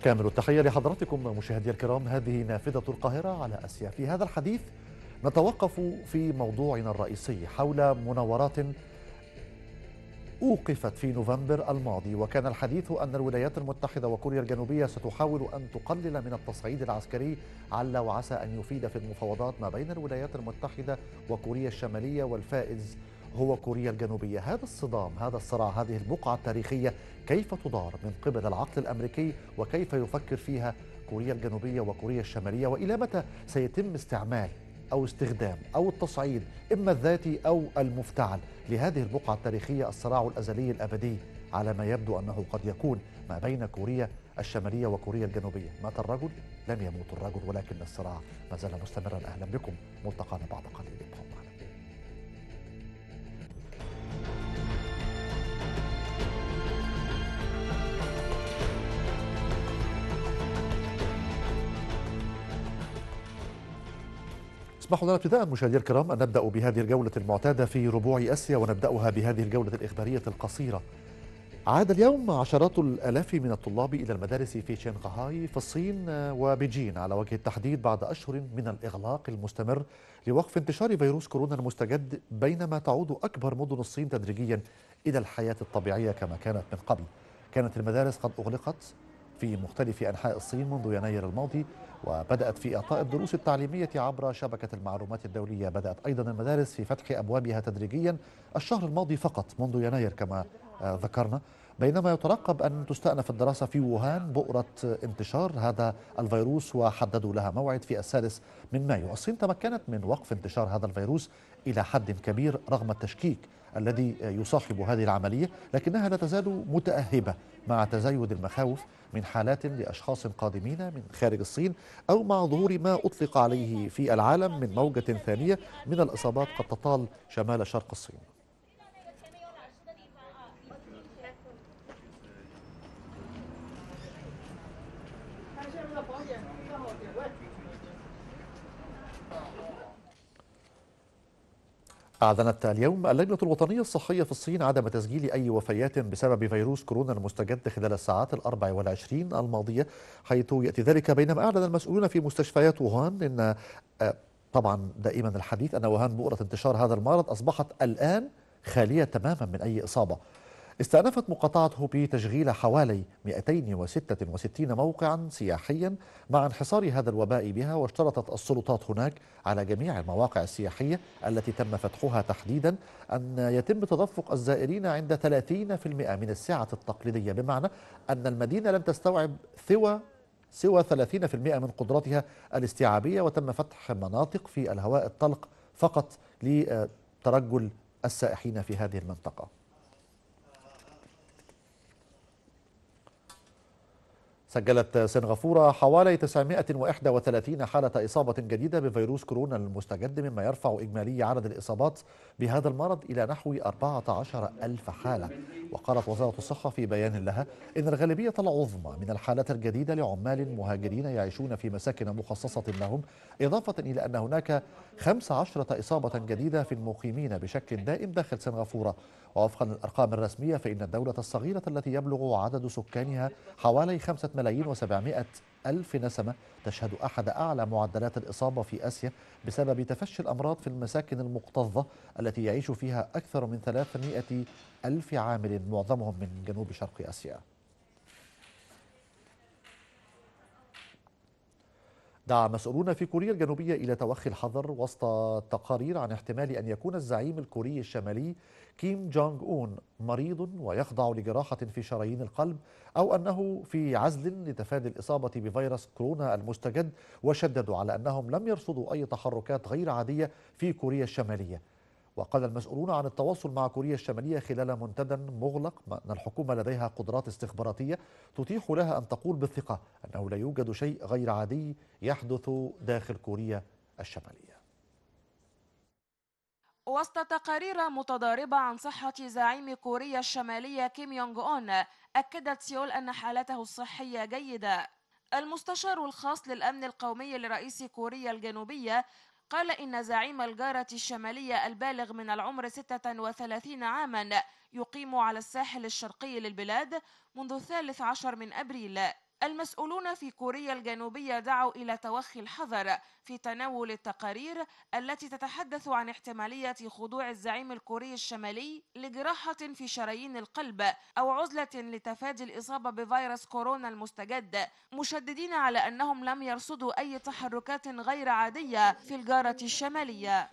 كامل التحية لحضراتكم مشاهدي الكرام. هذه نافذة القاهرة على آسيا. في هذا الحديث نتوقف في موضوعنا الرئيسي حول مناورات أوقفت في نوفمبر الماضي، وكان الحديث أن الولايات المتحدة وكوريا الجنوبية ستحاول أن تقلل من التصعيد العسكري عل وعسى أن يفيد في المفاوضات ما بين الولايات المتحدة وكوريا الشمالية، والفائز هو كوريا الجنوبية. هذا الصدام، هذا الصراع، هذه البقعة التاريخية كيف تدار من قبل العقل الأمريكي، وكيف يفكر فيها كوريا الجنوبية وكوريا الشمالية، وإلى متى سيتم استعمال أو استخدام أو التصعيد إما الذاتي أو المفتعل لهذه البقعة التاريخية، الصراع الأزلي الأبدي على ما يبدو أنه قد يكون ما بين كوريا الشمالية وكوريا الجنوبية. مات الرجل لم يموت الرجل، ولكن الصراع ما زال مستمرا. أهلا بكم، ملتقانا بعد قليل. ابقوا معنا. اسمحوا لنا ابتداء مشاهدينا الكرام أن نبدأ بهذه الجولة المعتادة في ربوع آسيا، ونبدأها بهذه الجولة الإخبارية القصيرة. عاد اليوم عشرات الآلاف من الطلاب إلى المدارس في شنغهاي في الصين وبيجين على وجه التحديد بعد أشهر من الإغلاق المستمر لوقف انتشار فيروس كورونا المستجد، بينما تعود أكبر مدن الصين تدريجيا إلى الحياة الطبيعية كما كانت من قبل. كانت المدارس قد أغلقت في مختلف أنحاء الصين منذ يناير الماضي، وبدأت في إعطاء الدروس التعليمية عبر شبكة المعلومات الدولية. بدأت أيضا المدارس في فتح أبوابها تدريجيا الشهر الماضي فقط منذ يناير كما ذكرنا، بينما يترقب أن تستأنف الدراسة في ووهان بؤرة انتشار هذا الفيروس، وحددوا لها موعد في 6 من مايو. الصين تمكنت من وقف انتشار هذا الفيروس إلى حد كبير رغم التشكيك الذي يصاحب هذه العملية، لكنها لا تزال متأهبة مع تزايد المخاوف من حالات لأشخاص قادمين من خارج الصين، أو مع ظهور ما أطلق عليه في العالم من موجة ثانية من الإصابات قد تطال شمال شرق الصين. أعلنت اليوم اللجنة الوطنية الصحية في الصين عدم تسجيل أي وفيات بسبب فيروس كورونا المستجد خلال الساعات 24 الماضية، حيث يأتي ذلك بينما أعلن المسؤولون في مستشفيات ووهان أن طبعا دائما الحديث أن ووهان بؤرة انتشار هذا المرض أصبحت الآن خالية تماما من أي إصابة. استأنفت مقاطعة هوبي تشغيل حوالي 266 موقعا سياحيا مع انحصار هذا الوباء بها، واشترطت السلطات هناك على جميع المواقع السياحية التي تم فتحها تحديدا أن يتم تدفق الزائرين عند 30% من السعة التقليدية، بمعنى أن المدينة لن تستوعب سوى 30% من قدرتها الاستيعابية، وتم فتح مناطق في الهواء الطلق فقط لترجل السائحين في هذه المنطقة. سجلت سنغافورة حوالي 931 حالة إصابة جديدة بفيروس كورونا المستجد، مما يرفع إجمالي عدد الإصابات بهذا المرض إلى نحو 14 ألف حالة. وقالت وزارة الصحة في بيان لها إن الغالبية العظمى من الحالات الجديدة لعمال مهاجرين يعيشون في مساكن مخصصة لهم، إضافة إلى أن هناك 15 إصابة جديدة في المقيمين بشكل دائم داخل سنغافورة. ووفقا للأرقام الرسمية فإن الدولة الصغيرة التي يبلغ عدد سكانها حوالي 5,700,000 نسمة تشهد أحد أعلى معدلات الإصابة في آسيا بسبب تفشي الأمراض في المساكن المكتظة التي يعيش فيها أكثر من 300,000 عامل، معظمهم من جنوب شرق آسيا. دعا مسؤولون في كوريا الجنوبية إلى توخي الحذر وسط تقارير عن احتمال أن يكون الزعيم الكوري الشمالي كيم جونغ أون مريض ويخضع لجراحة في شرايين القلب، أو أنه في عزل لتفادي الإصابة بفيروس كورونا المستجد، وشددوا على أنهم لم يرصدوا أي تحركات غير عادية في كوريا الشمالية. وقال المسؤولون عن التواصل مع كوريا الشمالية خلال منتدى مغلق أن الحكومة لديها قدرات استخباراتية تتيح لها أن تقول بالثقة أنه لا يوجد شيء غير عادي يحدث داخل كوريا الشمالية. وسط تقارير متضاربة عن صحة زعيم كوريا الشمالية كيم يونغ أون، أكدت سيول أن حالته الصحية جيدة. المستشار الخاص للأمن القومي لرئيس كوريا الجنوبية قال إن زعيم الجارة الشمالية البالغ من العمر 36 عاما يقيم على الساحل الشرقي للبلاد منذ 13 من أبريل. المسؤولون في كوريا الجنوبية دعوا إلى توخي الحذر في تناول التقارير التي تتحدث عن احتمالية خضوع الزعيم الكوري الشمالي لجراحة في شرايين القلب أو عزلة لتفادي الإصابة بفيروس كورونا المستجد، مشددين على أنهم لم يرصدوا أي تحركات غير عادية في الجارة الشمالية.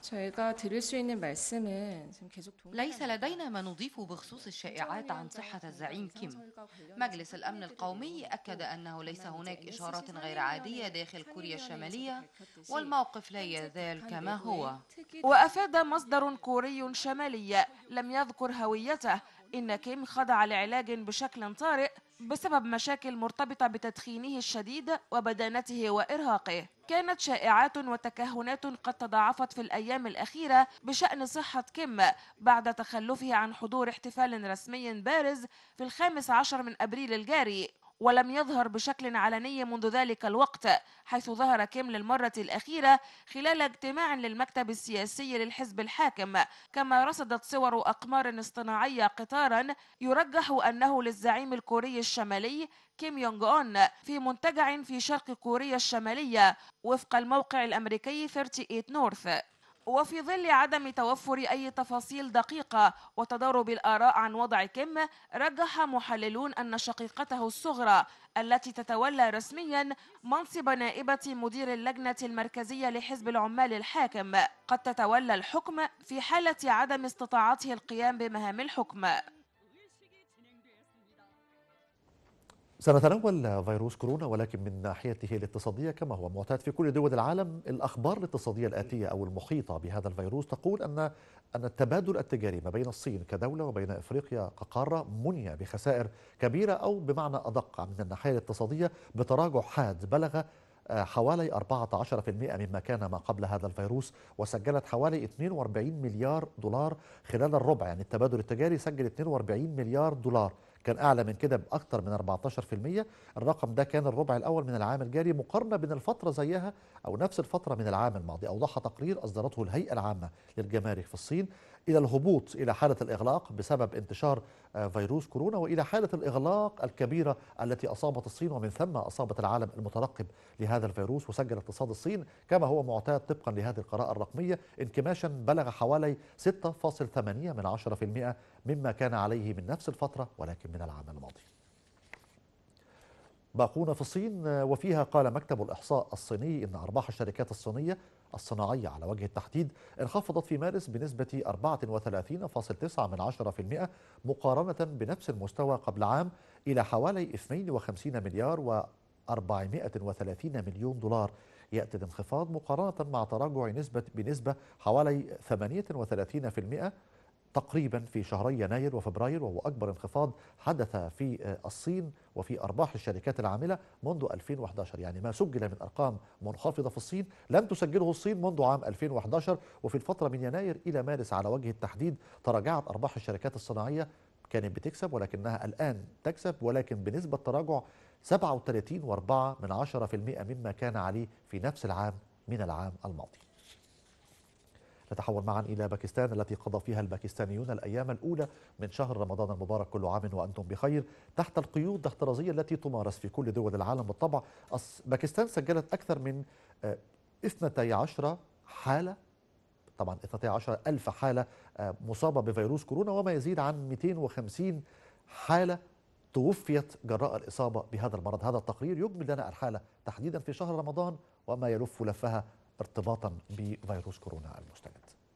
ليس لدينا ما نضيف بخصوص الشائعات عن صحة الزعيم كيم. مجلس الأمن القومي أكد أنه ليس هناك إشارات غير عادية داخل كوريا الشمالية، والموقف لا يزال كما هو. وأفاد مصدر كوري شمالي لم يذكر هويته إن كيم خضع لعلاج بشكل طارئ بسبب مشاكل مرتبطة بتدخينه الشديد وبدانته وإرهاقه. كانت شائعات وتكهنات قد تضاعفت في الأيام الأخيرة بشأن صحة كيم بعد تخلفه عن حضور احتفال رسمي بارز في 15 من أبريل الجاري، ولم يظهر بشكل علني منذ ذلك الوقت، حيث ظهر كيم للمرة الأخيرة خلال اجتماع للمكتب السياسي للحزب الحاكم، كما رصدت صور أقمار اصطناعية قطارا يرجح أنه للزعيم الكوري الشمالي كيم يونغ أون في منتجع في شرق كوريا الشمالية وفق الموقع الأمريكي 38 نورث. وفي ظل عدم توفر أي تفاصيل دقيقة وتضارب الآراء عن وضع كيم، رجح محللون أن شقيقته الصغرى التي تتولى رسميا منصب نائبة مدير اللجنة المركزية لحزب العمال الحاكم قد تتولى الحكم في حالة عدم استطاعته القيام بمهام الحكم. سنتناول فيروس كورونا ولكن من ناحيته الاقتصادية كما هو معتاد في كل دول العالم. الأخبار الاقتصادية الآتية أو المحيطة بهذا الفيروس تقول أن التبادل التجاري ما بين الصين كدولة وبين إفريقيا كقارة مني بخسائر كبيرة، أو بمعنى أدق من الناحية الاقتصادية بتراجع حاد بلغ حوالي 14% مما كان ما قبل هذا الفيروس، وسجلت حوالي 42 مليار دولار خلال الربع. يعني التبادل التجاري سجل 42 مليار دولار، كان أعلى من كده بأكثر من 14%. الرقم ده كان الربع الأول من العام الجاري مقارنة بين الفترة زيها أو نفس الفترة من العام الماضي. أوضح تقرير أصدرته الهيئة العامة للجمارك في الصين إلى الهبوط إلى حالة الإغلاق بسبب انتشار فيروس كورونا، وإلى حالة الإغلاق الكبيرة التي أصابت الصين ومن ثم أصابت العالم المترقب لهذا الفيروس. وسجل اقتصاد الصين كما هو معتاد طبقا لهذه القراءة الرقمية انكماشا بلغ حوالي 6.8% مما كان عليه من نفس الفترة ولكن من العام الماضي. باقون في الصين، وفيها قال مكتب الإحصاء الصيني إن أرباح الشركات الصينية الصناعية على وجه التحديد انخفضت في مارس بنسبة 34.9% مقارنة بنفس المستوى قبل عام إلى حوالي 52 مليار و430 مليون دولار. يأتي الانخفاض مقارنة مع تراجع بنسبة حوالي 38% تقريبا في شهري يناير وفبراير، وهو أكبر انخفاض حدث في الصين وفي أرباح الشركات العاملة منذ 2011. يعني ما سجل من أرقام منخفضة في الصين لم تسجله الصين منذ عام 2011. وفي الفترة من يناير إلى مارس على وجه التحديد تراجعت أرباح الشركات الصناعية، كانت بتكسب ولكنها الآن تكسب ولكن بنسبة تراجع 37.4% مما كان عليه في نفس العام من العام الماضي. نتحول معا إلى باكستان التي قضى فيها الباكستانيون الأيام الأولى من شهر رمضان المبارك، كل عام وأنتم بخير، تحت القيود الاحترازية التي تمارس في كل دول العالم. بالطبع باكستان سجلت أكثر من 12 حالة، طبعا 12 ألف حالة مصابة بفيروس كورونا، وما يزيد عن 250 حالة توفيت جراء الإصابة بهذا المرض. هذا التقرير يجمل لنا الحالة تحديدا في شهر رمضان وما يلف لفها ارتباطا بفيروس كورونا المستجد.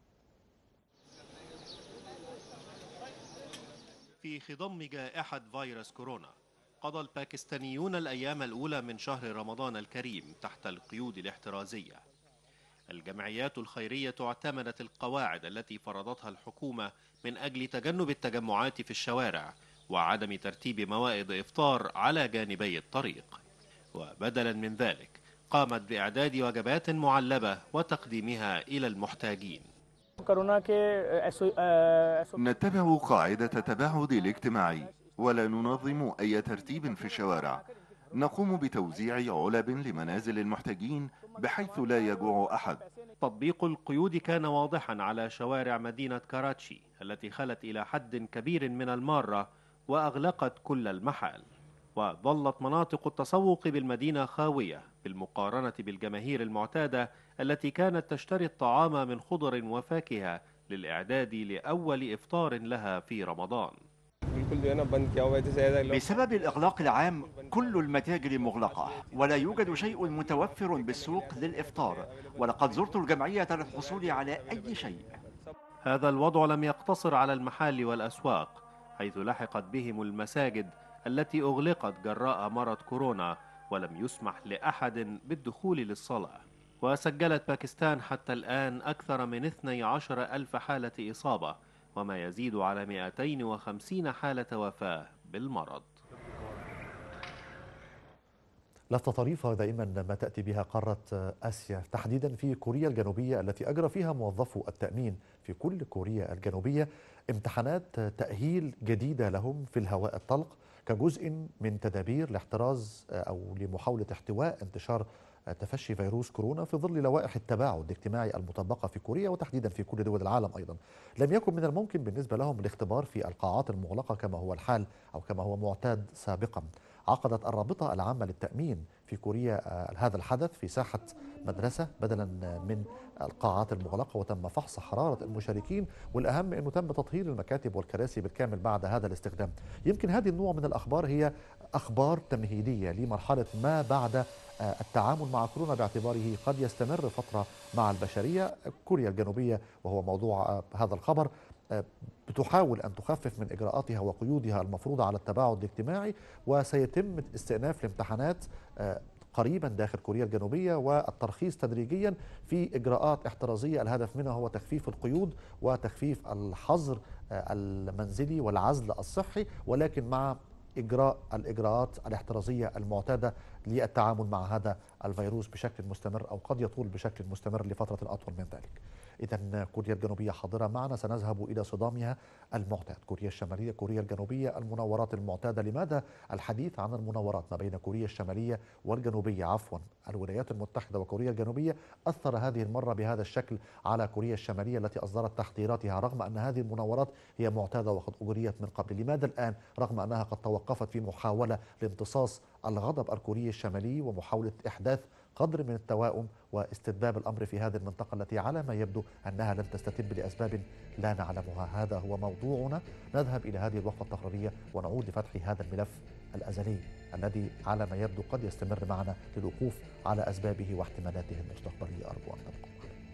في خضم جائحة فيروس كورونا قضى الباكستانيون الأيام الأولى من شهر رمضان الكريم تحت القيود الاحترازية. الجمعيات الخيرية اعتمدت القواعد التي فرضتها الحكومة من أجل تجنب التجمعات في الشوارع وعدم ترتيب موائد إفطار على جانبي الطريق، وبدلا من ذلك قامت بإعداد وجبات معلبة وتقديمها إلى المحتاجين. نتبع قاعدة التباعد الاجتماعي ولا ننظم أي ترتيب في الشوارع. نقوم بتوزيع علب لمنازل المحتاجين بحيث لا يجوع أحد. تطبيق القيود كان واضحا على شوارع مدينة كراتشي التي خلت إلى حد كبير من المارة وأغلقت كل المحال. وظلت مناطق التسوق بالمدينة خاوية بالمقارنة بالجماهير المعتادة التي كانت تشتري الطعام من خضر وفاكهة للإعداد لأول إفطار لها في رمضان. بسبب الإغلاق العام كل المتاجر مغلقة ولا يوجد شيء متوفر بالسوق للإفطار، ولقد زرت الجمعية للحصول على أي شيء. هذا الوضع لم يقتصر على المحال والأسواق، حيث لحقت بهم المساجد التي أغلقت جراء مرض كورونا ولم يسمح لأحد بالدخول للصلاة. وسجلت باكستان حتى الآن أكثر من 12,000 حالة إصابة وما يزيد على 250 حالة وفاة بالمرض. لفتة طريفة دائما ما تأتي بها قارة آسيا، تحديدا في كوريا الجنوبية التي أجرى فيها موظفو التأمين في كل كوريا الجنوبية امتحانات تأهيل جديدة لهم في الهواء الطلق كجزء من تدابير لاحتراز أو لمحاولة احتواء انتشار تفشي فيروس كورونا في ظل لوائح التباعد الاجتماعي المطبقة في كوريا وتحديدا في كل دول العالم. أيضا لم يكن من الممكن بالنسبة لهم الاختبار في القاعات المغلقة كما هو الحال أو كما هو معتاد سابقا. عقدت الرابطة العامة للتأمين في كوريا هذا الحدث في ساحة مدرسة بدلا من القاعات المغلقة، وتم فحص حرارة المشاركين، والأهم أنه تم تطهير المكاتب والكراسي بالكامل بعد هذا الاستخدام. يمكن هذه النوع من الأخبار هي أخبار تمهيدية لمرحلة ما بعد التعامل مع كورونا باعتباره قد يستمر فترة مع البشرية. كوريا الجنوبية وهو موضوع هذا الخبر بتحاول أن تخفف من إجراءاتها وقيودها المفروضة على التباعد الاجتماعي، وسيتم استئناف الامتحانات قريبا داخل كوريا الجنوبية والترخيص تدريجيا في إجراءات احترازية الهدف منها هو تخفيف القيود وتخفيف الحظر المنزلي والعزل الصحي، ولكن مع إجراء الإجراءات الاحترازية المعتادة للتعامل مع هذا الفيروس بشكل مستمر أو قد يطول بشكل مستمر لفترة أطول من ذلك. إذن كوريا الجنوبية حاضرة معنا، سنذهب إلى صدامها المعتاد. كوريا الشمالية كوريا الجنوبية، المناورات المعتادة. لماذا الحديث عن المناورات ما بين كوريا الشمالية والجنوبية الولايات المتحدة وكوريا الجنوبية أثر هذه المرة بهذا الشكل على كوريا الشمالية التي أصدرت تحذيراتها رغم أن هذه المناورات هي معتادة وقد أجريت من قبل؟ لماذا الآن رغم أنها قد توقفت في محاولة لامتصاص الغضب الكوري الشمالي ومحاولة إحداث قدر من التوائم واستتباب الأمر في هذه المنطقة التي على ما يبدو أنها لن تستتب لأسباب لا نعلمها؟ هذا هو موضوعنا. نذهب إلى هذه الوقفة التقريرية ونعود لفتح هذا الملف الأزلي الذي على ما يبدو قد يستمر معنا للوقوف على أسبابه واحتمالاته المستقبلية. أرجو أن تبقوا.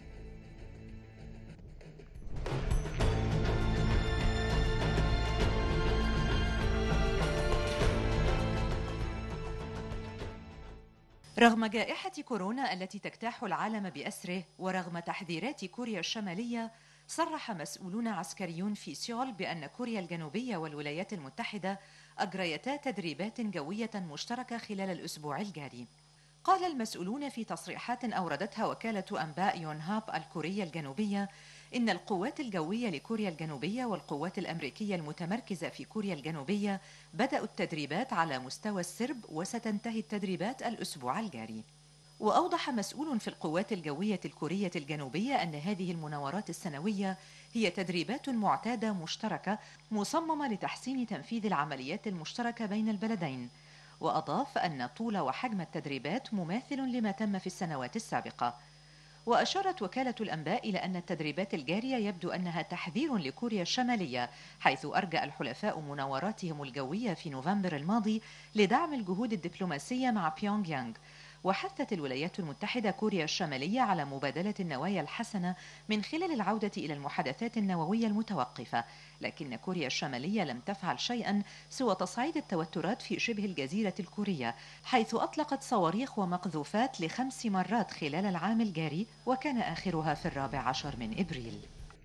رغم جائحة كورونا التي تجتاح العالم بأسره ورغم تحذيرات كوريا الشمالية، صرح مسؤولون عسكريون في سيول بأن كوريا الجنوبية والولايات المتحدة أجريتا تدريبات جوية مشتركة خلال الأسبوع الجاري. قال المسؤولون في تصريحات أوردتها وكالة أنباء يونهاب الكورية الجنوبية إن القوات الجوية لكوريا الجنوبية والقوات الأمريكية المتمركزة في كوريا الجنوبية بدأوا التدريبات على مستوى السرب، وستنتهي التدريبات الأسبوع الجاري. وأوضح مسؤول في القوات الجوية الكورية الجنوبية أن هذه المناورات السنوية هي تدريبات معتادة مشتركة مصممة لتحسين تنفيذ العمليات المشتركة بين البلدين. وأضاف أن طول وحجم التدريبات مماثل لما تم في السنوات السابقة. وأشارت وكالة الأنباء إلى أن التدريبات الجارية يبدو أنها تحذير لكوريا الشمالية، حيث أرجأ الحلفاء مناوراتهم الجوية في نوفمبر الماضي لدعم الجهود الدبلوماسية مع بيونغ يانغ. وحثت الولايات المتحدة كوريا الشمالية على مبادلة النوايا الحسنة من خلال العودة إلى المحادثات النووية المتوقفة، لكن كوريا الشمالية لم تفعل شيئا سوى تصعيد التوترات في شبه الجزيرة الكورية، حيث أطلقت صواريخ ومقذوفات ل5 مرات خلال العام الجاري، وكان آخرها في 14 من إبريل.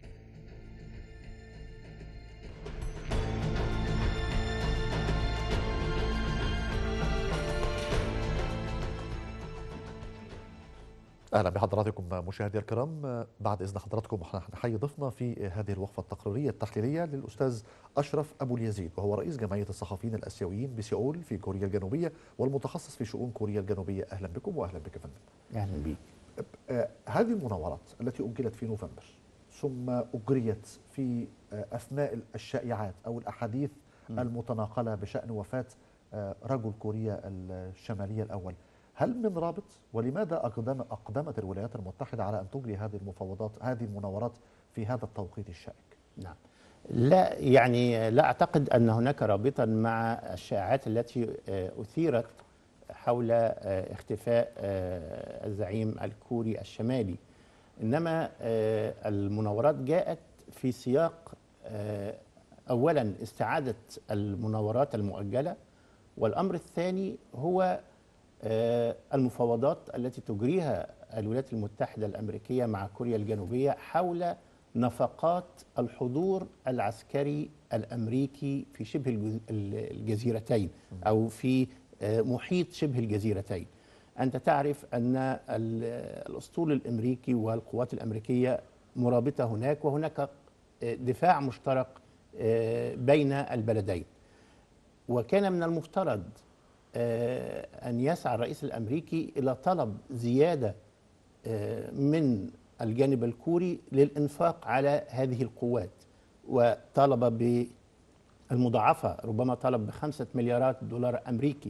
أهلا بحضراتكم مشاهدي الكرام. بعد إذن حضراتكم نحيي ضيفنا في هذه الوقفة التقريرية التحليلية للأستاذ أشرف أبو اليزيد، وهو رئيس جمعية الصحفيين الآسيويين بسيول في كوريا الجنوبية والمتخصص في شؤون كوريا الجنوبية. أهلا بكم وأهلا بك فندم. أهلا بك. هذه المناورات التي أجلت في نوفمبر ثم أجريت في أثناء الشائعات أو الأحاديث المتناقلة بشأن وفاة رجل كوريا الشمالية الأول. هل من رابط؟ ولماذا أقدمت الولايات المتحدة على أن تجري هذه المفاوضات، هذه المناورات في هذا التوقيت الشائك؟ نعم، لا يعني لا أعتقد أن هناك رابطا مع الشائعات التي أثيرت حول اختفاء الزعيم الكوري الشمالي، إنما المناورات جاءت في سياق أولا استعادة المناورات المؤجلة، والأمر الثاني هو المفاوضات التي تجريها الولايات المتحدة الأمريكية مع كوريا الجنوبية حول نفقات الحضور العسكري الأمريكي في شبه الجزيرتين أو في محيط شبه الجزيرتين. أنت تعرف أن الأسطول الأمريكي والقوات الأمريكية مرابطة هناك، وهناك دفاع مشترك بين البلدين، وكان من المفترض أن يسعى الرئيس الأمريكي إلى طلب زيادة من الجانب الكوري للإنفاق على هذه القوات، وطالب بالمضاعفة، ربما طلب ب5 مليارات دولار أمريكي،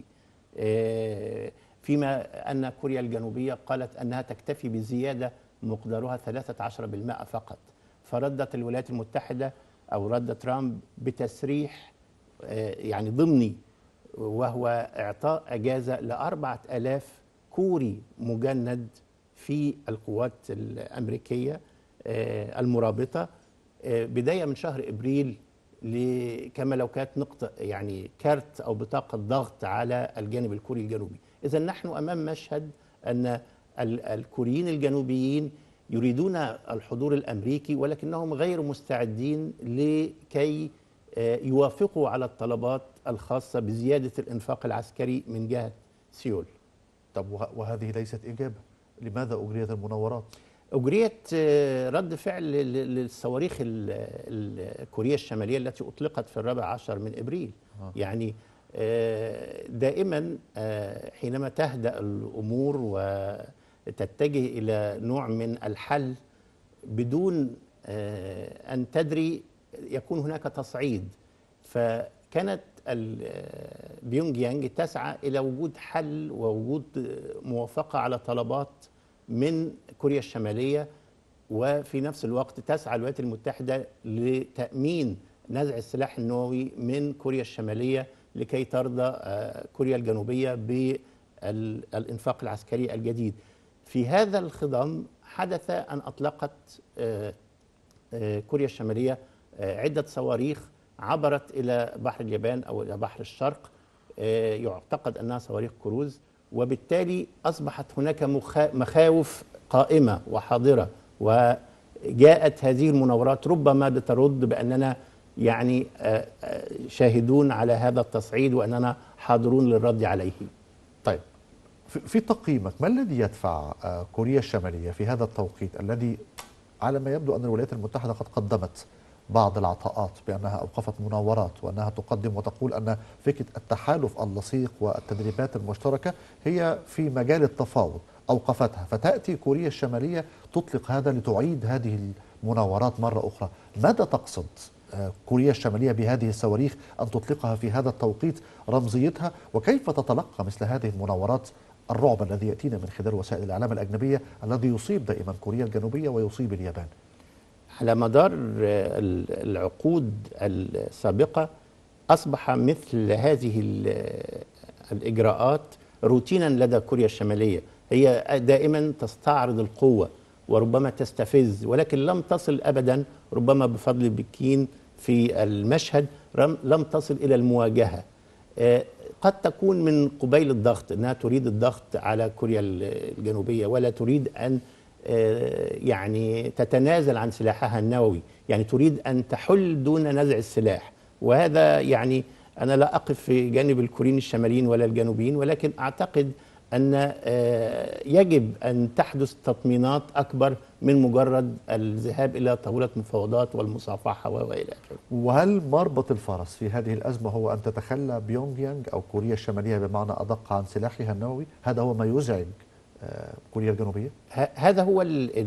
فيما أن كوريا الجنوبية قالت أنها تكتفي بزيادة مقدارها 13% فقط. فردت الولايات المتحدة أو رد ترامب بتسريح يعني ضمني، وهو إعطاء أجازة ل4000 كوري مجند في القوات الأمريكية المرابطة بداية من شهر إبريل، كما لو كانت نقطة يعني كارت أو بطاقة ضغط على الجانب الكوري الجنوبي. إذا نحن أمام مشهد أن الكوريين الجنوبيين يريدون الحضور الأمريكي، ولكنهم غير مستعدين لكي يوافقوا على الطلبات الخاصة بزيادة الإنفاق العسكري من جهة سيول. طب وهذه ليست إجابة، لماذا أجريت المناورات؟ أجريت رد فعل للصواريخ الكورية الشمالية التي أطلقت في 14 من إبريل. يعني دائما حينما تهدأ الأمور وتتجه إلى نوع من الحل بدون أن تدري يكون هناك تصعيد، فكانت بيونج يانج تسعى إلى وجود حل ووجود موافقة على طلبات من كوريا الشمالية، وفي نفس الوقت تسعى الولايات المتحدة لتأمين نزع السلاح النووي من كوريا الشمالية لكي ترضى كوريا الجنوبية بالإنفاق العسكري الجديد. في هذا الخضم حدث أن أطلقت كوريا الشمالية عدة صواريخ عبرت إلى بحر اليابان أو إلى بحر الشرق، يعتقد أنها صواريخ كروز، وبالتالي أصبحت هناك مخاوف قائمة وحاضرة، وجاءت هذه المناورات ربما بترد بأننا يعني شاهدون على هذا التصعيد وأننا حاضرون للرد عليه. طيب، في تقييمك ما الذي يدفع كوريا الشمالية في هذا التوقيت الذي على ما يبدو أن الولايات المتحدة قد قدمت بعض العطاءات بأنها أوقفت مناورات وأنها تقدم وتقول أن فكرة التحالف اللصيق والتدريبات المشتركة هي في مجال التفاوض، أوقفتها، فتأتي كوريا الشمالية تطلق هذا لتعيد هذه المناورات مرة أخرى. ماذا تقصد كوريا الشمالية بهذه الصواريخ أن تطلقها في هذا التوقيت؟ رمزيتها، وكيف تتلقى مثل هذه المناورات الرعب الذي يأتينا من خلال وسائل الإعلام الأجنبية الذي يصيب دائما كوريا الجنوبية ويصيب اليابان؟ على مدار العقود السابقة أصبح مثل هذه الإجراءات روتينا لدى كوريا الشمالية. هي دائما تستعرض القوة وربما تستفز، ولكن لم تصل أبدا، ربما بفضل بكين في المشهد، لم تصل إلى المواجهة. قد تكون من قبيل الضغط، أنها تريد الضغط على كوريا الجنوبية ولا تريد أن يعني تتنازل عن سلاحها النووي، يعني تريد أن تحل دون نزع السلاح. وهذا يعني أنا لا أقف في جانب الكوريين الشماليين ولا الجنوبيين، ولكن أعتقد أن يجب أن تحدث تطمينات أكبر من مجرد الذهاب إلى طاولة مفاوضات والمصافحة وإلى آخره. وهل مربط الفرس في هذه الأزمة هو أن تتخلى بيونج يانج أو كوريا الشمالية بمعنى أدق عن سلاحها النووي؟ هذا هو ما يزعج كوريا الجنوبية؟ هذا هو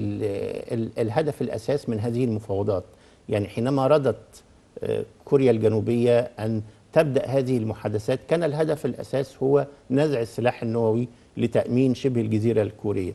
الهدف الأساس من هذه المفاوضات. يعني حينما رضت كوريا الجنوبية أن تبدأ هذه المحادثات كان الهدف الأساس هو نزع السلاح النووي لتأمين شبه الجزيرة الكورية.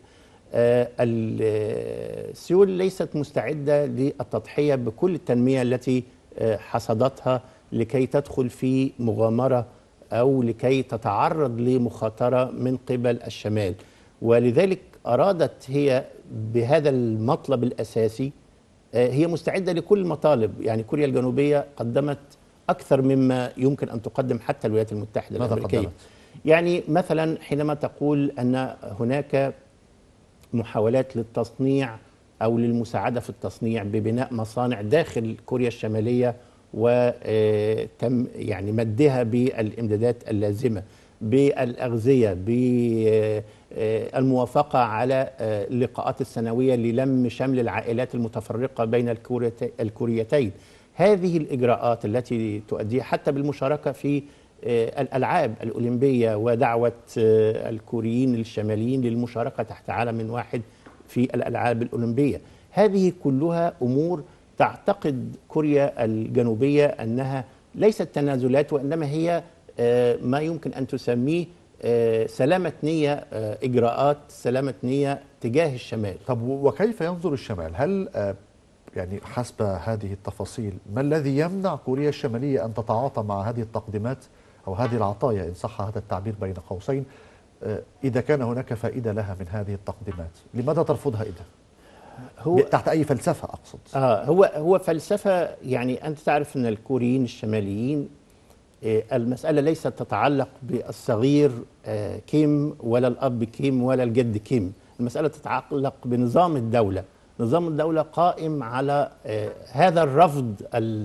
سيول ليست مستعدة للتضحية بكل التنمية التي حصدتها لكي تدخل في مغامرة أو لكي تتعرض لمخاطرة من قبل الشمال، ولذلك أرادت هي بهذا المطلب الأساسي، هي مستعدة لكل المطالب. يعني كوريا الجنوبية قدمت أكثر مما يمكن أن تقدم حتى الولايات المتحدة الأمريكية. قدمت؟ يعني مثلا حينما تقول أن هناك محاولات للتصنيع أو للمساعدة في التصنيع ببناء مصانع داخل كوريا الشمالية وتم يعني مدها بالإمدادات اللازمة، بالأغذية، بالموافقة على اللقاءات السنوية للم شمل العائلات المتفرقة بين الكوريتين. هذه الإجراءات التي تؤدي حتى بالمشاركة في الألعاب الأولمبية ودعوة الكوريين الشماليين للمشاركة تحت علم واحد في الألعاب الأولمبية، هذه كلها أمور تعتقد كوريا الجنوبية أنها ليست تنازلات، وإنما هي ما يمكن أن تسميه سلامة نية، إجراءات سلامة نية تجاه الشمال. طب وكيف ينظر الشمال؟ هل يعني حسب هذه التفاصيل ما الذي يمنع كوريا الشمالية أن تتعاطى مع هذه التقديمات أو هذه العطايا إن صح هذا التعبير بين قوسين، إذا كان هناك فائدة لها من هذه التقديمات؟ لماذا ترفضها إذا؟ هو تحت أي فلسفة أقصد؟ هو فلسفة. يعني أنت تعرف أن الكوريين الشماليين المسألة ليست تتعلق بالصغير كيم ولا الأب كيم ولا الجد كيم، المسألة تتعلق بنظام الدولة. نظام الدولة قائم على هذا الرفض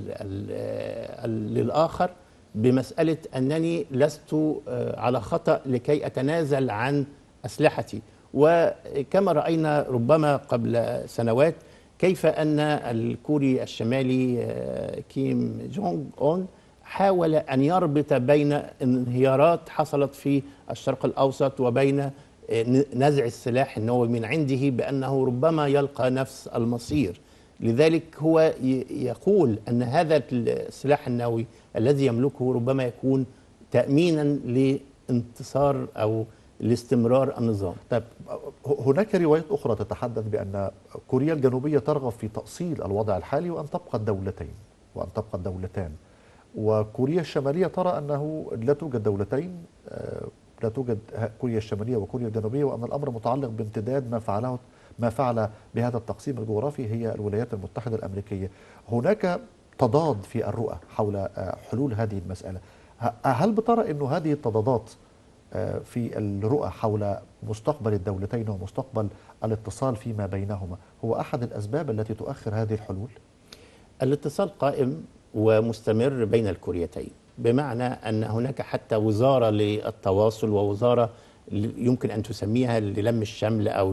للآخر بمسألة أنني لست على خطأ لكي أتنازل عن أسلحتي. وكما رأينا ربما قبل سنوات كيف أن الكوري الشمالي كيم جونغ أون حاول أن يربط بين انهيارات حصلت في الشرق الأوسط وبين نزع السلاح النووي من عنده بأنه ربما يلقى نفس المصير. لذلك هو يقول أن هذا السلاح النووي الذي يملكه ربما يكون تأمينا لانتصار أو لاستمرار النظام. طيب هناك روايات أخرى تتحدث بأن كوريا الجنوبية ترغب في تأصيل الوضع الحالي وأن تبقى الدولتان، وكوريا الشمالية ترى أنه لا توجد دولتين، لا توجد كوريا الشمالية وكوريا الجنوبية، وأن الأمر متعلق بامتداد ما فعل بهذا التقسيم الجغرافي هي الولايات المتحدة الأمريكية. هناك تضاد في الرؤى حول حلول هذه المسألة. هل بترى أن هذه التضادات في الرؤى حول مستقبل الدولتين ومستقبل الاتصال فيما بينهما هو أحد الأسباب التي تؤخر هذه الحلول؟ الاتصال قائم ومستمر بين الكوريتين، بمعنى أن هناك حتى وزارة للتواصل ووزارة يمكن أن تسميها للم الشمل أو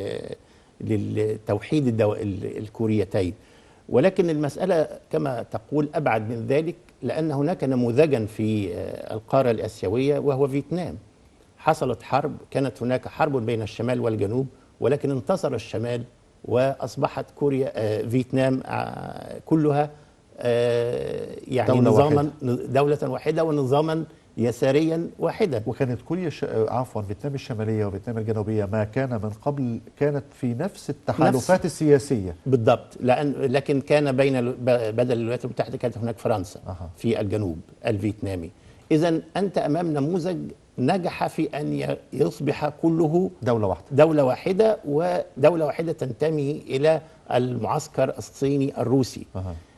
للتوحيد الكوريتين. ولكن المسألة كما تقول أبعد من ذلك، لأن هناك نموذجا في القارة الآسيوية وهو فيتنام. حصلت حرب، كانت هناك حرب بين الشمال والجنوب، ولكن انتصر الشمال وأصبحت فيتنام كلها يعني دولة واحدة ونظاما يساريا واحدا. وكانت فيتنام الشمالية وفيتنام الجنوبية ما كان من قبل كانت في نفس التحالفات السياسية بالضبط، لكن كان بدل الولايات المتحدة كانت هناك فرنسا في الجنوب الفيتنامي. إذن أنت أمام نموذج نجح في أن يصبح كله دولة واحدة ودولة واحدة تنتمي إلى المعسكر الصيني الروسي.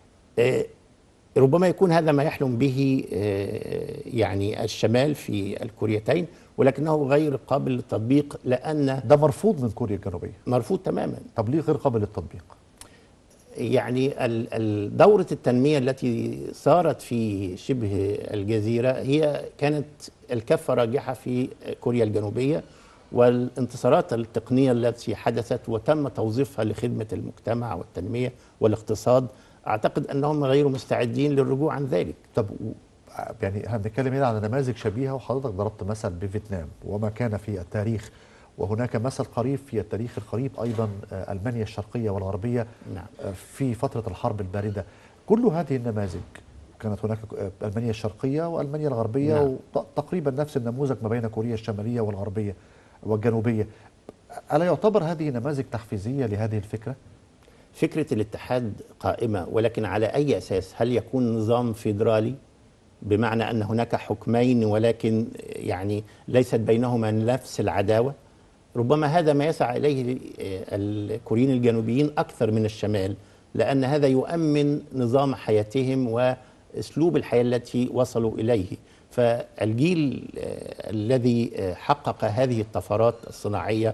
ربما يكون هذا ما يحلم به يعني الشمال في الكوريتين، ولكنه غير قابل للتطبيق، لأن ده مرفوض من كوريا الجنوبية. مرفوض تماما. طب ليه غير قابل للتطبيق؟ يعني دورة التنمية التي صارت في شبه الجزيرة هي كانت الكفة راجحة في كوريا الجنوبية، والانتصارات التقنية التي حدثت وتم توظيفها لخدمة المجتمع والتنمية والاقتصاد، أعتقد أنهم غير مستعدين للرجوع عن ذلك. طب يعني هنتكلم هنا عن نماذج شبيهة، وحضرتك ضربت مثل بفيتنام وما كان في التاريخ، وهناك مثل قريب في التاريخ القريب أيضا ألمانيا الشرقية والغربية. نعم. في فترة الحرب الباردة. كل هذه النماذج كانت هناك ألمانيا الشرقية وألمانيا الغربية، نعم. وتقريبا نفس النموذج ما بين كوريا الشمالية والغربية والجنوبية. ألا يعتبر هذه نماذج تحفيزية لهذه الفكرة؟ فكرة الاتحاد قائمة، ولكن على أي أساس؟ هل يكون نظام فيدرالي بمعنى أن هناك حكمين ولكن يعني ليست بينهما نفس العداوة؟ ربما هذا ما يسعى إليه الكوريين الجنوبيين أكثر من الشمال، لأن هذا يؤمن نظام حياتهم وأسلوب الحياة التي وصلوا إليه. فالجيل الذي حقق هذه الطفرات الصناعية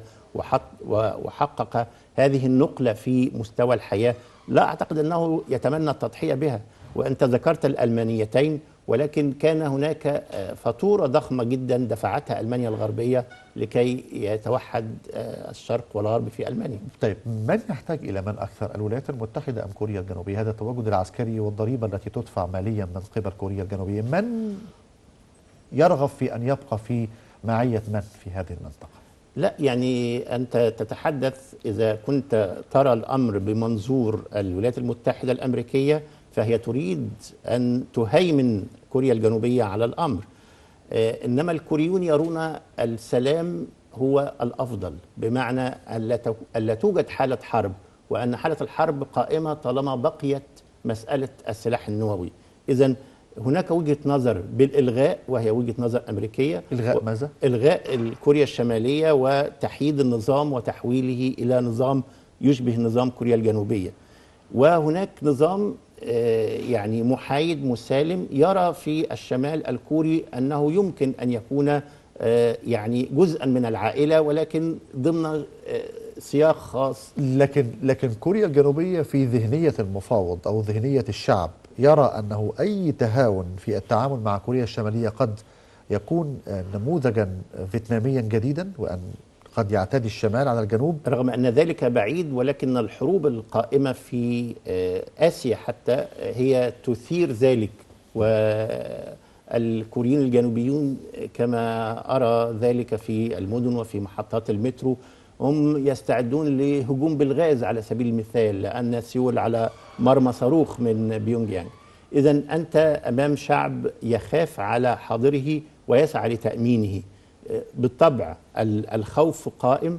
وحقق هذه النقلة في مستوى الحياة، لا أعتقد أنه يتمنى التضحية بها. وأنت ذكرت الألمانيتين، ولكن كان هناك فاتورة ضخمة جدا دفعتها ألمانيا الغربية لكي يتوحد الشرق والغرب في ألمانيا. طيب، من يحتاج إلى من أكثر، الولايات المتحدة أم كوريا الجنوبية؟ هذا التواجد العسكري والضريبة التي تدفع ماليا من قبل كوريا الجنوبية، من يرغب في أن يبقى في معية من في هذه المنطقة؟ لا، يعني أنت تتحدث إذا كنت ترى الأمر بمنظور الولايات المتحدة الأمريكية، فهي تريد أن تهيمن كوريا الجنوبية على الأمر. إنما الكوريون يرون السلام هو الأفضل، بمعنى أن لا توجد حالة حرب، وأن حالة الحرب قائمة طالما بقيت مسألة السلاح النووي. إذن هناك وجهة نظر بالإلغاء، وهي وجهة نظر أمريكية. إلغاء ماذا؟ إلغاء كوريا الشمالية وتحييد النظام وتحويله إلى نظام يشبه نظام كوريا الجنوبية. وهناك نظام يعني محايد مسالم يرى في الشمال الكوري أنه يمكن أن يكون يعني جزءا من العائلة، ولكن ضمن سياق خاص. لكن كوريا الجنوبية في ذهنية المفاوض أو ذهنية الشعب يرى أنه أي تهاون في التعامل مع كوريا الشمالية قد يكون نموذجا فيتناميا جديدا، وأن قد يعتدي الشمال على الجنوب. رغم أن ذلك بعيد، ولكن الحروب القائمة في آسيا حتى هي تثير ذلك. والكوريين الجنوبيون كما أرى ذلك في المدن وفي محطات المترو هم يستعدون لهجوم بالغاز على سبيل المثال، لأن سيول على مرمى صاروخ من بيونج يانج. إذن أنت أمام شعب يخاف على حاضره ويسعى لتأمينه. بالطبع الخوف قائم،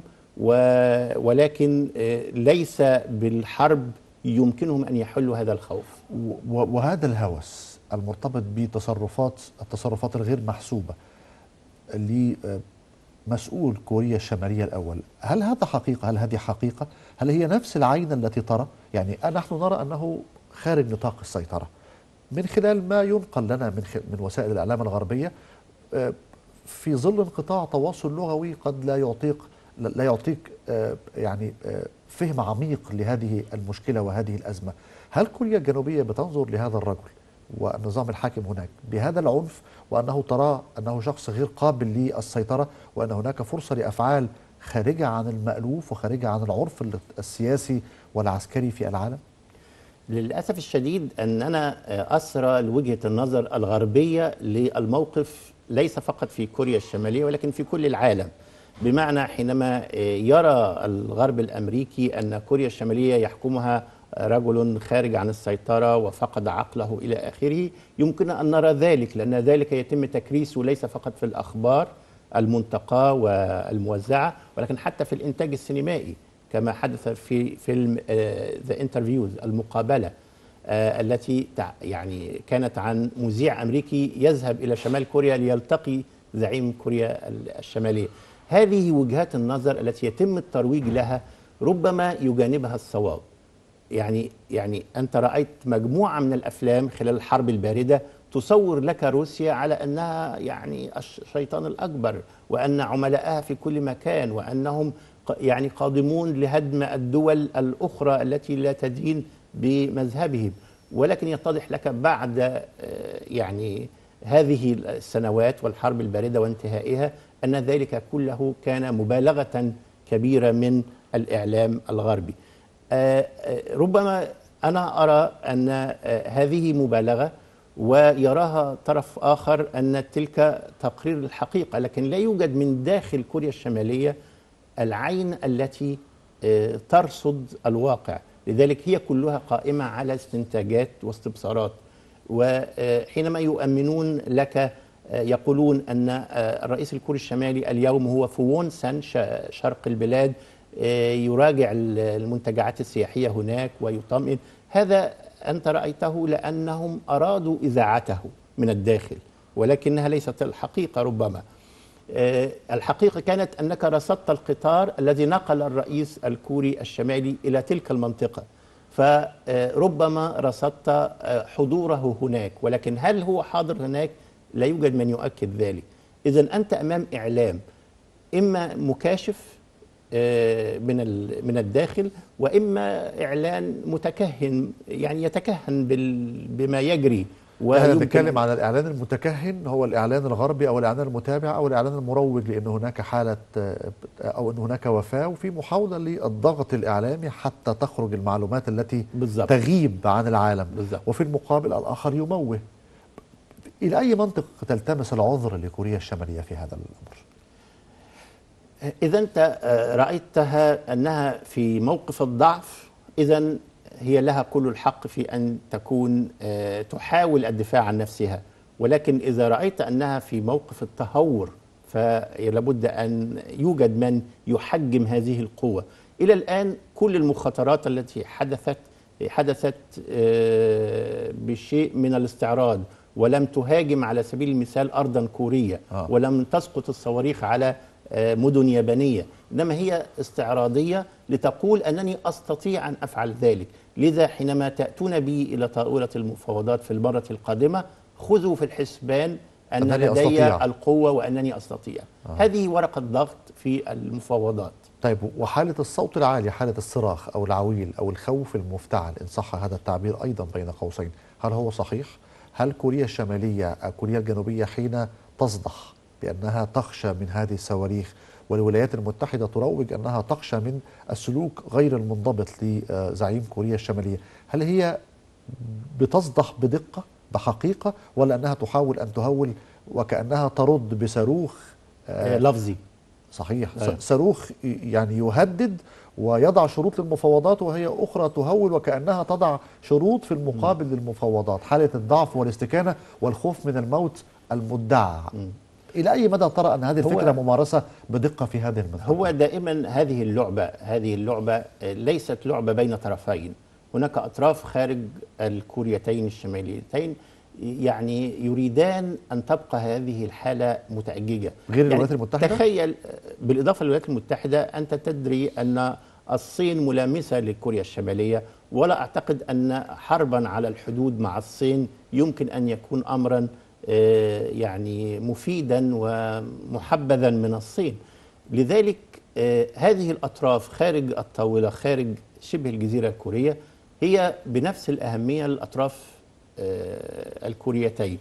ولكن ليس بالحرب يمكنهم أن يحلوا هذا الخوف. وهذا الهوس المرتبط التصرفات الغير محسوبة لمسؤول كوريا الشمالية الأول، هل هذا حقيقة؟ هل هذه حقيقة؟ هل هي نفس العين التي ترى؟ يعني نحن نرى أنه خارج نطاق السيطرة من خلال ما ينقل لنا من وسائل الإعلام الغربية، في ظل انقطاع تواصل لغوي قد لا يعطيك يعني فهم عميق لهذه المشكلة وهذه الأزمة. هل كوريا الجنوبية بتنظر لهذا الرجل والنظام الحاكم هناك بهذا العنف، وأنه تراه أنه شخص غير قابل للسيطرة، وأن هناك فرصة لأفعال خارجة عن المألوف وخارجة عن العرف السياسي والعسكري في العالم؟ للأسف الشديد أننا أسرى لوجهة النظر الغربية للموقف ليس فقط في كوريا الشمالية ولكن في كل العالم. بمعنى حينما يرى الغرب الأمريكي أن كوريا الشمالية يحكمها رجل خارج عن السيطرة وفقد عقله إلى آخره، يمكن أن نرى ذلك، لأن ذلك يتم تكريسه ليس فقط في الأخبار المنتقاة والموزعة، ولكن حتى في الإنتاج السينمائي، كما حدث في فيلم ذا انترفيوز، المقابلة، التي يعني كانت عن مذيع أمريكي يذهب إلى شمال كوريا ليلتقي زعيم كوريا الشمالية. هذه وجهات النظر التي يتم الترويج لها، ربما يجانبها الصواب. يعني أنت رأيت مجموعة من الأفلام خلال الحرب الباردة تصور لك روسيا على أنها يعني الشيطان الأكبر، وأن عملائها في كل مكان، وأنهم يعني قادمون لهدم الدول الأخرى التي لا تدين بمذهبهم. ولكن يتضح لك بعد يعني هذه السنوات والحرب الباردة وانتهائها أن ذلك كله كان مبالغة كبيرة من الإعلام الغربي. ربما أنا أرى أن هذه مبالغة، ويراها طرف آخر أن تلك تقرير الحقيقة، لكن لا يوجد من داخل كوريا الشمالية العين التي ترصد الواقع. لذلك هي كلها قائمة على استنتاجات واستبصارات. وحينما يؤمنون لك يقولون أن الرئيس الكوري الشمالي اليوم هو في وونسان شرق البلاد، يراجع المنتجعات السياحية هناك ويطمئن. هذا أنت رأيته لأنهم أرادوا إذاعته من الداخل، ولكنها ليست الحقيقة. ربما الحقيقة كانت أنك رصدت القطار الذي نقل الرئيس الكوري الشمالي إلى تلك المنطقة، فربما رصدت حضوره هناك، ولكن هل هو حاضر هناك؟ لا يوجد من يؤكد ذلك. إذن أنت أمام إعلام إما مكاشف من الداخل، وإما إعلان متكهن، يعني يتكهن بما يجري. احنا نتكلم عن الإعلان المتكهن، هو الإعلان الغربي أو الإعلان المتابع أو الإعلان المروج لأن هناك حالة أو أن هناك وفاة، وفي محاولة للضغط الإعلامي حتى تخرج المعلومات التي بالزبط. تغيب عن العالم بالزبط. وفي المقابل الآخر يموه. إلى أي منطق تلتمس العذر لكوريا الشمالية في هذا الأمر؟ إذا أنت رأيتها أنها في موقف الضعف، إذا هي لها كل الحق في أن تكون تحاول الدفاع عن نفسها، ولكن إذا رأيت أنها في موقف التهور فلابد أن يوجد من يحجم هذه القوة. إلى الآن كل المخاطرات التي حدثت بشيء من الاستعراض، ولم تهاجم على سبيل المثال أرضا كورية، ولم تسقط الصواريخ على مدن يابانية، إنما هي استعراضية لتقول أنني أستطيع أن أفعل ذلك. لذا حينما تأتون بي إلى طاولة المفاوضات في المرة القادمة خذوا في الحسبان أن لدي القوة وأنني أستطيع. هذه ورقة ضغط في المفاوضات. طيب، وحالة الصوت العالي، حالة الصراخ أو العويل أو الخوف المفتعل إن صح هذا التعبير أيضا بين قوسين، هل هو صحيح؟ هل كوريا الشمالية كوريا الجنوبية حين تصدح بأنها تخشى من هذه الصواريخ، والولايات المتحدة تروج أنها تخشى من السلوك غير المنضبط لزعيم كوريا الشمالية، هل هي بتصدح بدقة بحقيقة، ولا أنها تحاول أن تهول وكأنها ترد بصاروخ لفظي؟ صحيح، صاروخ يعني يهدد ويضع شروط للمفاوضات، وهي أخرى تهول وكأنها تضع شروط في المقابل للمفاوضات. حالة الضعف والاستكانة والخوف من الموت المدعى. إلى أي مدى ترى أن هذه الفكرة ممارسة بدقة في هذه المنطقة؟ هو دائما هذه اللعبة ليست لعبة بين طرفين، هناك أطراف خارج الكوريتين الشماليتين يعني يريدان أن تبقى هذه الحالة متأججة. غير يعني الولايات المتحدة؟ تخيل بالإضافة للولايات المتحدة، أنت تدري أن الصين ملامسة لكوريا الشمالية، ولا أعتقد أن حربا على الحدود مع الصين يمكن أن يكون أمرا يعني مفيدا ومحبذا من الصين. لذلك هذه الأطراف خارج الطاولة، خارج شبه الجزيرة الكورية، هي بنفس الأهمية للأطراف الكوريتين.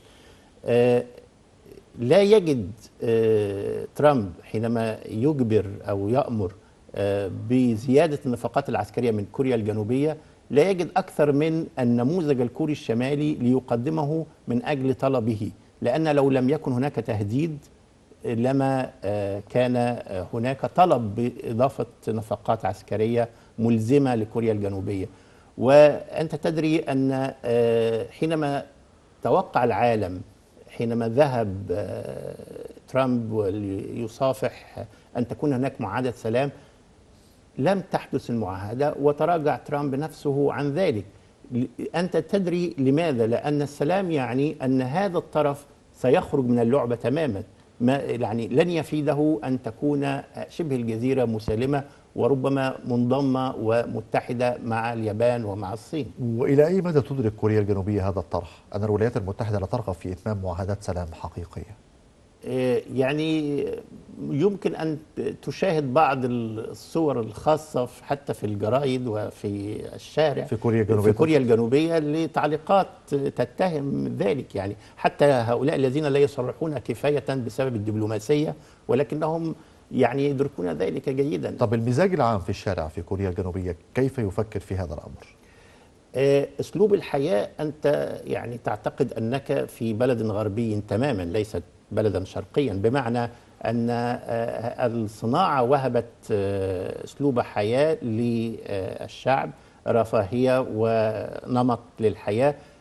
لا يجد ترامب حينما يجبر أو يأمر بزيادة النفقات العسكرية من كوريا الجنوبية، لا يجد أكثر من النموذج الكوري الشمالي ليقدمه من أجل طلبه، لأن لو لم يكن هناك تهديد لما كان هناك طلب بإضافة نفقات عسكرية ملزمة لكوريا الجنوبية. وأنت تدري أن حينما توقع العالم، حينما ذهب ترامب ليصافح أن تكون هناك معاهدة سلام، لم تحدث المعاهدة وتراجع ترامب نفسه عن ذلك. أنت تدري لماذا؟ لأن السلام يعني أن هذا الطرف سيخرج من اللعبة تماما، يعني لن يفيده أن تكون شبه الجزيرة مسالمة وربما منضمة ومتحدة مع اليابان ومع الصين. وإلى أي مدى تدرك كوريا الجنوبية هذا الطرح، أن الولايات المتحدة لا ترغب في إتمام معاهدات سلام حقيقية؟ يعني يمكن أن تشاهد بعض الصور الخاصة حتى في الجرائد وفي الشارع في كوريا الجنوبية لتعليقات تتهم ذلك، يعني حتى هؤلاء الذين لا يصرحون كفاية بسبب الدبلوماسية، ولكنهم يعني يدركون ذلك جيدا. طب المزاج العام في الشارع في كوريا الجنوبية كيف يفكر في هذا الأمر؟ أسلوب الحياة، أنت يعني تعتقد أنك في بلد غربي تماما، ليست بلدا شرقيا، بمعنى أن الصناعة وهبت أسلوب حياة للشعب، رفاهية ونمط للحياة.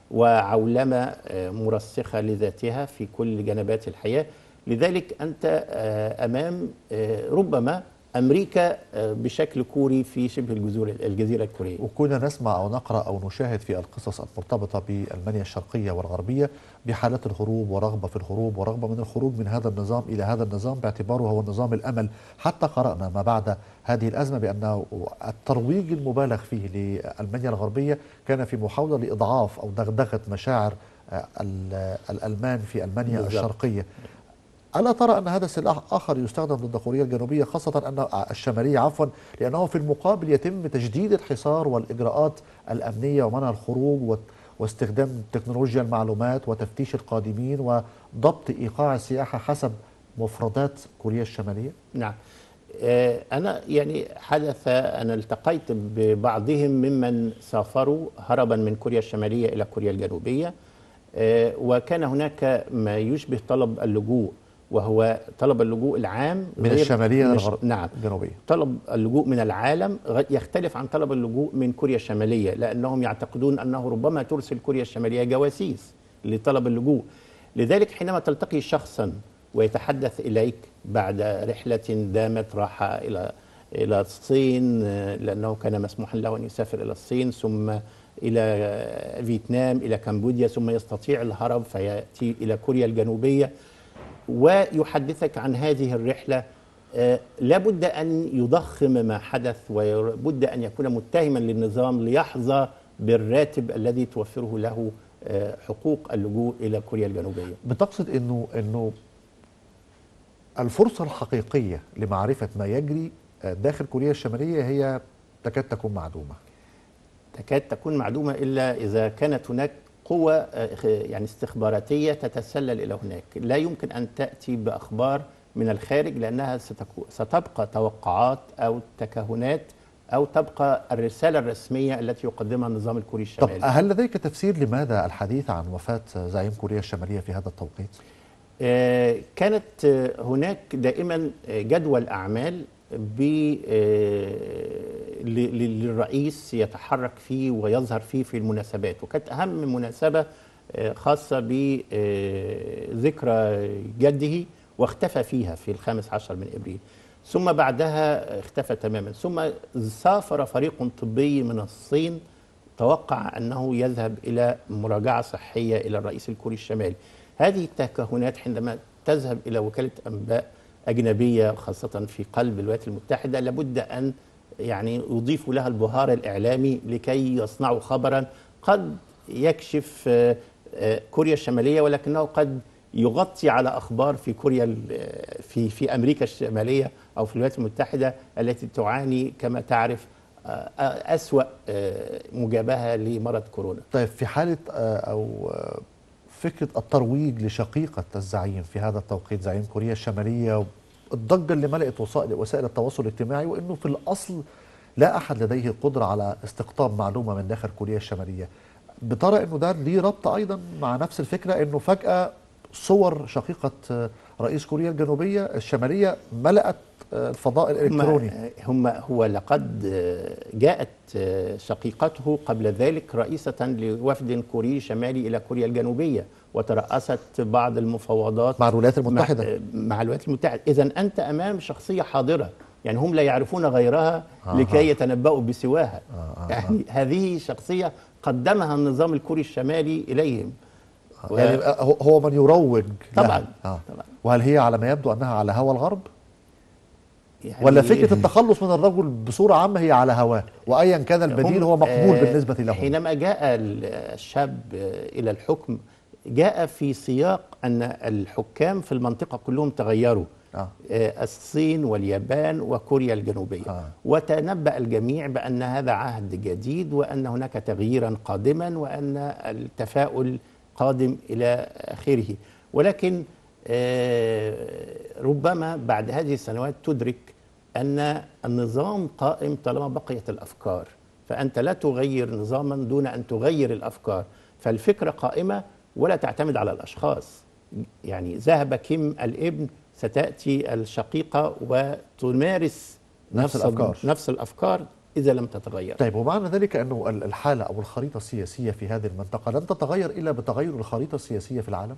وعولمة مرسخة لذاتها في كل جنبات الحياة. لذلك أنت أمام ربما أمريكا بشكل كوري في شبه الجزيرة الكورية. وكنا نسمع أو نقرأ أو نشاهد في القصص المرتبطة بألمانيا الشرقية والغربية بحالات الهروب ورغبة في الهروب ورغبة من الخروج من هذا النظام إلى هذا النظام باعتباره هو نظام الأمل. حتى قرأنا ما بعد هذه الأزمة بأن الترويج المبالغ فيه لألمانيا الغربية كان في محاولة لإضعاف أو دغدغة مشاعر الألمان في ألمانيا الشرقية. ألا ترى أن هذا سلاح آخر يستخدم ضد كوريا الجنوبية، خاصة أن الشمالية عفوا، لأنه في المقابل يتم تجديد الحصار والإجراءات الأمنية ومنع الخروج واستخدام تكنولوجيا المعلومات وتفتيش القادمين وضبط إيقاع السياحة حسب مفردات كوريا الشمالية؟ نعم. أنا يعني حدث أن التقيت ببعضهم ممن سافروا هربا من كوريا الشمالية إلى كوريا الجنوبية، وكان هناك ما يشبه طلب اللجوء، وهو طلب اللجوء العام من الشمالية نعم الجنوبية. طلب اللجوء من العالم يختلف عن طلب اللجوء من كوريا الشمالية، لأنهم يعتقدون أنه ربما ترسل كوريا الشمالية جواسيس لطلب اللجوء. لذلك حينما تلتقي شخصا ويتحدث إليك بعد رحلة دامت، راح إلى الصين لأنه كان مسموحا له أن يسافر إلى الصين، ثم إلى فيتنام، إلى كمبوديا، ثم يستطيع الهرب فيأتي إلى كوريا الجنوبية، ويحدثك عن هذه الرحلة. لابد أن يضخم ما حدث، ولابد أن يكون متهما للنظام ليحظى بالراتب الذي توفره له حقوق اللجوء إلى كوريا الجنوبية. بتقصد أنه الفرصة الحقيقية لمعرفة ما يجري داخل كوريا الشمالية هي تكاد تكون معدومة؟ تكاد تكون معدومة إلا إذا كانت هناك قوة يعني استخباراتية تتسلل إلى هناك. لا يمكن أن تأتي بأخبار من الخارج، لأنها ستبقى توقعات أو تكهنات، أو تبقى الرسالة الرسمية التي يقدمها النظام الكوري الشمالي. طب هل لديك تفسير لماذا الحديث عن وفاة زعيم كوريا الشمالية في هذا التوقيت؟ كانت هناك دائما جدول أعمال للرئيس يتحرك فيه ويظهر فيه في المناسبات، وكانت أهم مناسبة خاصة بذكرى جده، واختفى فيها في 15 من إبريل، ثم بعدها اختفى تماما. ثم سافر فريق طبي من الصين توقع أنه يذهب إلى مراجعة صحية إلى الرئيس الكوري الشمالي. هذه التكهنات حينما تذهب إلى وكالة أنباء أجنبية خاصة في قلب الولايات المتحدة لابد أن يعني يضيفوا لها البهار الإعلامي لكي يصنعوا خبرا قد يكشف كوريا الشمالية، ولكنه قد يغطي على أخبار في كوريا في أمريكا الشمالية أو في الولايات المتحدة التي تعاني كما تعرف أسوأ مجابهة لمرض كورونا. طيب في حالة أو فكرة الترويج لشقيقة الزعيم في هذا التوقيت، زعيم كوريا الشمالية، الضجة اللي ملأت وسائل التواصل الاجتماعي، وأنه في الأصل لا أحد لديه القدرة على استقطاب معلومة من داخل كوريا الشمالية، بترى أنه ده ليه ربط أيضا مع نفس الفكرة، أنه فجأة صور شقيقة رئيس كوريا الجنوبية الشمالية ملأت الفضاء الإلكتروني؟ هو لقد جاءت شقيقته قبل ذلك رئيسة لوفد كوري شمالي إلى كوريا الجنوبية، وترأست بعض المفاوضات مع الولايات المتحدة. مع الولايات المتحدة. إذن أنت أمام شخصية حاضرة، يعني هم لا يعرفون غيرها لكي يتنبؤوا بسواها. يعني هذه شخصية قدمها النظام الكوري الشمالي إليهم. يعني هو من يروج طبعا. طبعا. وهل هي على ما يبدو أنها على هوى الغرب؟ يعني ولا فكرة التخلص من الرجل بصورة عامة هي على هواه، وأيا كان البديل هو مقبول بالنسبة لهم؟ حينما جاء الشاب إلى الحكم جاء في سياق أن الحكام في المنطقة كلهم تغيروا، الصين واليابان وكوريا الجنوبية، وتنبأ الجميع بأن هذا عهد جديد، وأن هناك تغييرا قادما، وأن التفاؤل قادم إلى آخره. ولكن ربما بعد هذه السنوات تدرك أن النظام قائم طالما بقيت الأفكار، فأنت لا تغير نظاما دون أن تغير الأفكار، فالفكرة قائمة ولا تعتمد على الأشخاص. يعني ذهب كيم الابن، ستأتي الشقيقة وتمارس نفس الأفكار إذا لم تتغير. طيب، ومعنى ذلك أنه الحالة أو الخريطة السياسية في هذه المنطقة لن تتغير إلا بتغير الخريطة السياسية في العالم؟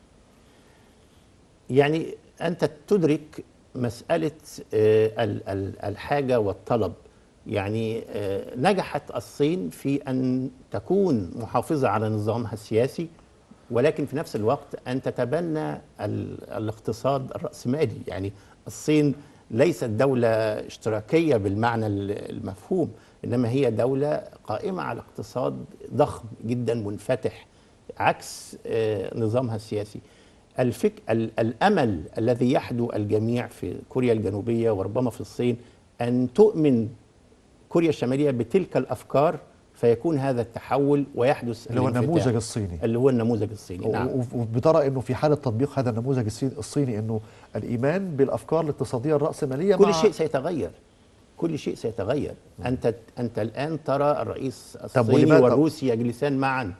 يعني أنت تدرك مسألة الحاجة والطلب. يعني نجحت الصين في أن تكون محافظة على نظامها السياسي، ولكن في نفس الوقت أن تتبنى الاقتصاد الرأسمالي. يعني الصين ليست دولة اشتراكية بالمعنى المفهوم، إنما هي دولة قائمة على اقتصاد ضخم جدا منفتح عكس نظامها السياسي. الأمل الذي يحدو الجميع في كوريا الجنوبية وربما في الصين أن تؤمن كوريا الشمالية بتلك الأفكار، فيكون هذا التحول ويحدث اللي هو النموذج الصيني. اللي هو النموذج الصيني، نعم. وبترى أنه في حالة تطبيق هذا النموذج الصيني أنه الإيمان بالأفكار الاقتصادية الرأسمالية كل شيء سيتغير. كل شيء سيتغير. أنت الآن ترى الرئيس الصيني والروسي يجلسان معا،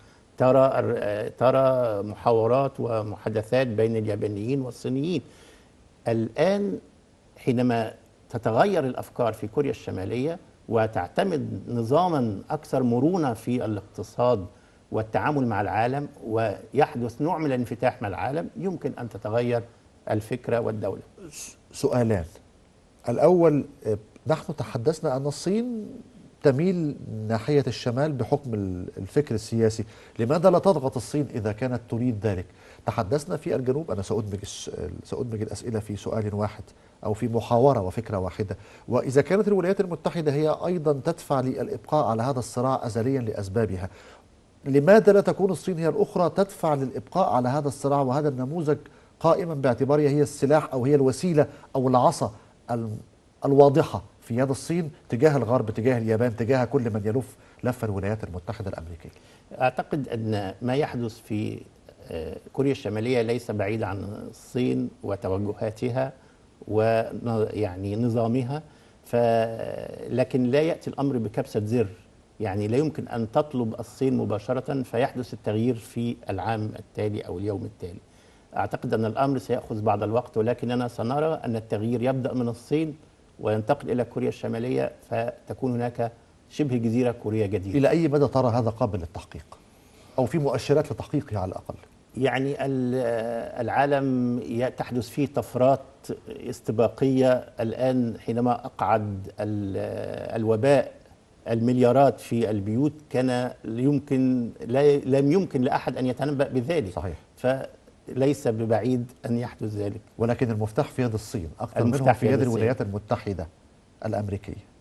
ترى محاورات ومحادثات بين اليابانيين والصينيين. الآن حينما تتغير الأفكار في كوريا الشمالية وتعتمد نظاما أكثر مرونة في الاقتصاد والتعامل مع العالم، ويحدث نوع من الانفتاح مع العالم، يمكن أن تتغير الفكرة والدولة. سؤالان. الأول، نحن تحدثنا أن الصين تميل ناحية الشمال بحكم الفكر السياسي، لماذا لا تضغط الصين إذا كانت تريد ذلك؟ تحدثنا في الجنوب، أنا سأدمج الأسئلة في سؤال واحد أو في محاورة وفكرة واحدة. وإذا كانت الولايات المتحدة هي أيضا تدفع للإبقاء على هذا الصراع أزليا لأسبابها، لماذا لا تكون الصين هي الأخرى تدفع للإبقاء على هذا الصراع وهذا النموذج قائما باعتبارها هي السلاح أو هي الوسيلة أو العصا الواضحة في يد الصين تجاه الغرب، تجاه اليابان، تجاه كل من يلف لف الولايات المتحدة الأمريكية؟ أعتقد أن ما يحدث في كوريا الشمالية ليس بعيد عن الصين وتوجهاتها ويعني نظامها، لكن لا يأتي الأمر بكبسة زر. يعني لا يمكن أن تطلب الصين مباشرة فيحدث التغيير في العام التالي أو اليوم التالي. أعتقد أن الأمر سيأخذ بعض الوقت، ولكننا سنرى أن التغيير يبدأ من الصين وينتقل إلى كوريا الشمالية، فتكون هناك شبه جزيرة كوريا جديدة. إلى أي مدى ترى هذا قابل للتحقيق أو في مؤشرات لتحقيقه على الأقل؟ يعني العالم تحدث فيه طفرات استباقية الآن. حينما أقعد الوباء المليارات في البيوت كان لم يمكن لأحد أن يتنبأ بذلك. صحيح. فليس ببعيد أن يحدث ذلك. ولكن المفتاح في يد الصين أكثر منه في يد الولايات المتحدة الأمريكية.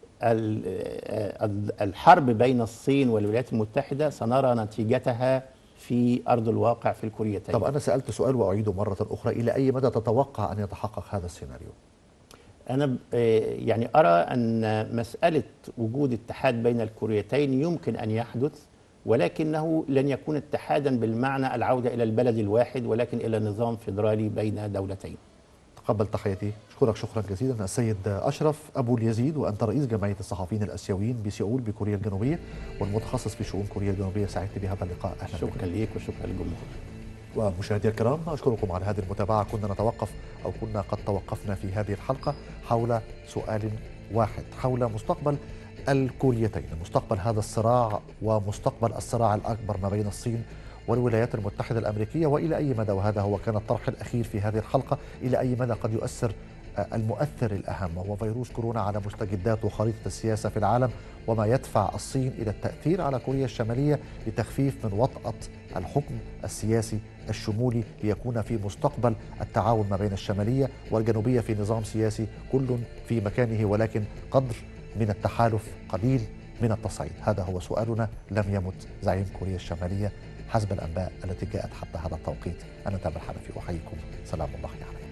الحرب بين الصين والولايات المتحدة سنرى نتيجتها في أرض الواقع في الكوريتين. طب أنا سألت سؤال وأعيده مرة أخرى، إلى أي مدى تتوقع أن يتحقق هذا السيناريو؟ أنا يعني أرى أن مسألة وجود اتحاد بين الكوريتين يمكن أن يحدث، ولكنه لن يكون اتحادا بالمعنى العودة إلى البلد الواحد، ولكن إلى نظام فيدرالي بين دولتين. تقبل تحياتي. أشكرك شكرا جزيلا السيد أشرف أبو اليزيد، وأنت رئيس جمعية الصحفيين الآسيويين بسيول بكوريا الجنوبية والمتخصص في شؤون كوريا الجنوبية. سعدت بهذا اللقاء. أهلا بك. شكرا ليك وشكرا للجمهور. ومشاهدي الكرام، أشكركم على هذه المتابعة. كنا قد توقفنا في هذه الحلقة حول سؤال واحد، حول مستقبل الكوريتين، مستقبل هذا الصراع ومستقبل الصراع الأكبر ما بين الصين والولايات المتحدة الأمريكية، وإلى أي مدى، وهذا هو كان الطرح الأخير في هذه الحلقة، إلى أي مدى قد يؤثر المؤثر الأهم وهو فيروس كورونا على مستجدات وخريطة السياسة في العالم، وما يدفع الصين إلى التأثير على كوريا الشمالية لتخفيف من وطأة الحكم السياسي الشمولي، ليكون في مستقبل التعاون ما بين الشمالية والجنوبية في نظام سياسي كل في مكانه، ولكن قدر من التحالف، قليل من التصعيد. هذا هو سؤالنا. لم يمت زعيم كوريا الشمالية حسب الأنباء التي جاءت حتى هذا التوقيت. أنا تامر حنفي أحييكم، سلام الله عليكم.